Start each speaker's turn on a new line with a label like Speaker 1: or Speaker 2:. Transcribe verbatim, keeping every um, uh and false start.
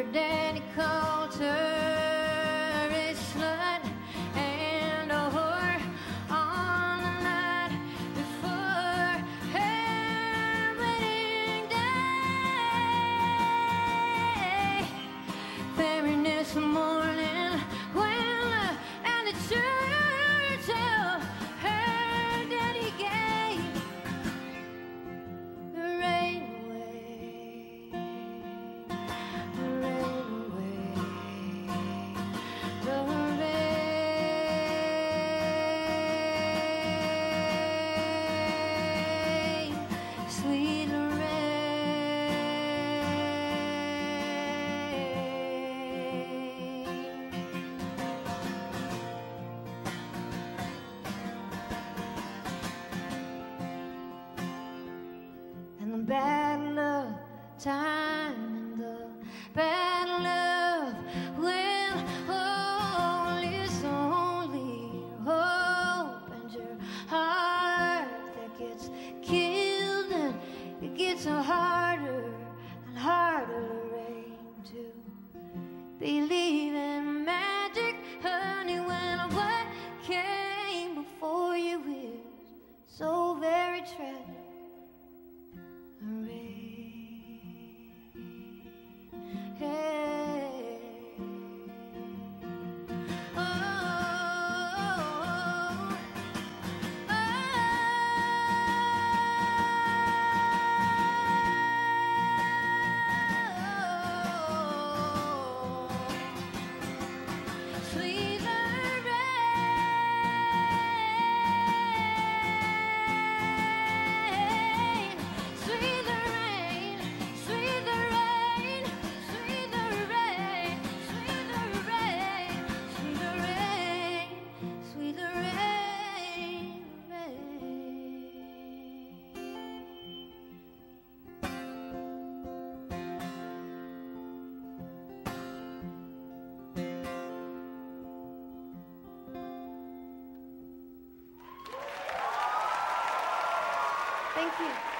Speaker 1: daddy called her a slut and a whore on the night before her wedding day. Fairness morning when at the church her daddy gave the rain away, the rain away, the rain, sweet and the battle of time and the battle of when all is only hope and your heart that gets killed, and it gets harder and harder, Lorraine, to believe in magic, honey, when what came before you is so very tragic. Thank you.